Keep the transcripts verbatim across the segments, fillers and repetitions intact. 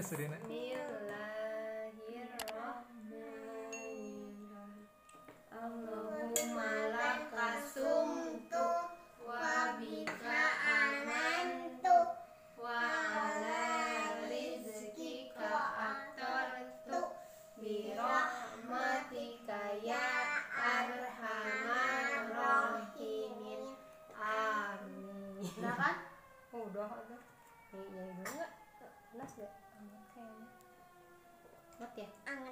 Serina. Bismillahirrahmanirrahim. Allahumma laka sumtu wa bika amantu wa ala rizkika atartu bi rahmatika ya arhamar rahimin. Amin. Udah kan? Oh, udah, udah. Nih, jadi dulu nggak? Panas nggak? Anget kayaknya. Anget ya? Anget.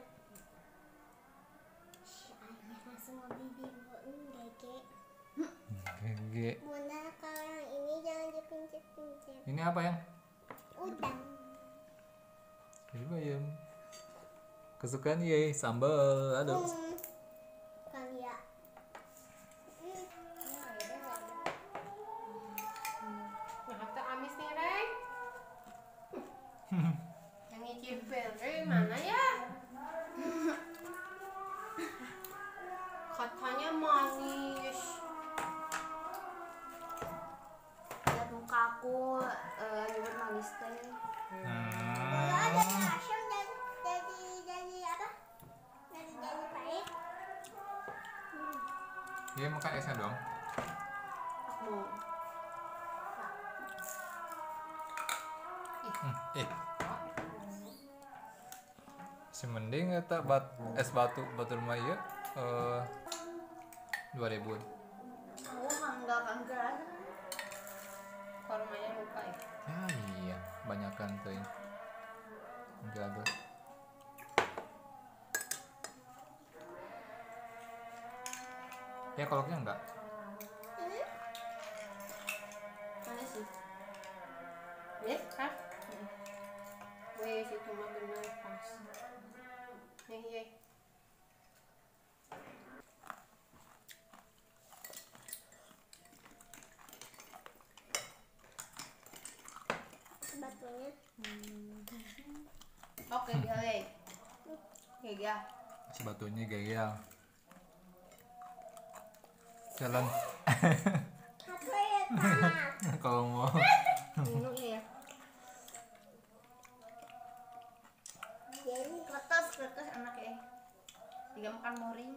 Soalnya langsung mau dibimbing gege. Gege. Bunda, kalau yang ini jangan dipencet-pencet. Ini apa yang? Udang. Ini bayam. Kesukaan ye sambal. Aduh. Hmm. Kali ya. Nah, kata amis nih, Reng. Yang nyicipin, Reng, mana ya? Katanya manis. Lihat muka aku eh nyebut manis teh. Kalau ada Hmm. yang asam dan jadi jadi apa? Jadi jadi pahit. Iya makan esnya dong. Aku. Hmm. Eh. Si mending eta bat es batu batu rumah ieu eh dua ribuan. Aku enggak enggak. Kormanya lupa ya. Ya iya, banyakan tuh ini. Jago. Ya kolaknya enggak. Mana sih? Yes, kan? Wes, itu mah bener pas. Nih, ye. Sebetulnya Oke, dia le. Oke, dia. Si batunya gayal. Jalan. apa ya Kak? Kalau mau. Minum ya. Jadi Ketos, ketos anak ya. Tiga makan moring.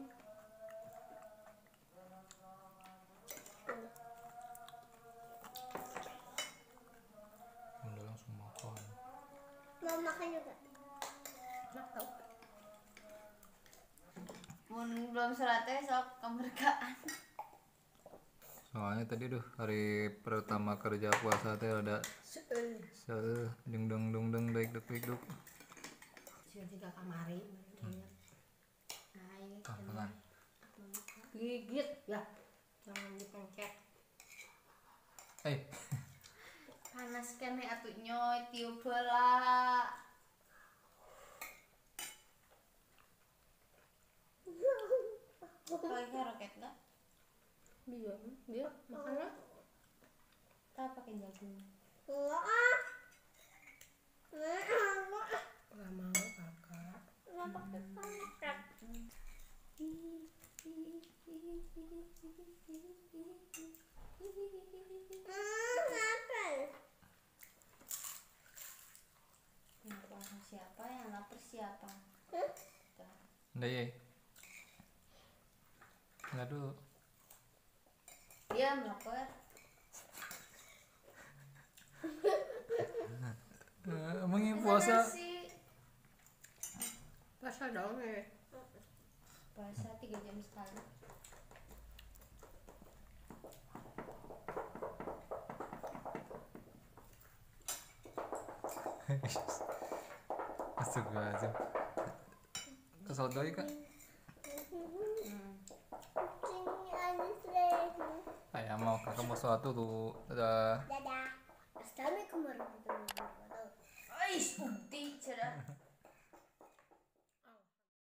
Udah langsung makan. mau makan juga. Enak tau. Mun belum suratnya sok kemerdekaan. Soalnya tadi tuh hari pertama kerja puasa teh ada Seueuh. se deng deng deng deng dek dek dek dek. Sudah tiga kamari. Nah, ini Pelan. gigit ya. Jangan dipencet. Eh, Panas kene atuh nyoy tiup heula. Pakai roket enggak? Dia, dia makannya. Tak pakai jagung. Enggak ah. Enggak ah. Enggak mau kakak. Enggak pakai kontrak. Hmm, apa? Yang puasa siapa? Yang lapar siapa? Hmm? Tuh. udah ya. Enggak dulu. Dia lapar. Eh, Emang ini puasa Puasa dong ya. Puasa tiga jam sekali. Astagfirullahaladzim. Kesel doi kak. Hmm. Kucing anis lagi. Ayah mau kakak mau sesuatu tuh. Dadah. Dadah. Assalamualaikum warahmatullahi wabarakatuh. Ais, bukti cerah.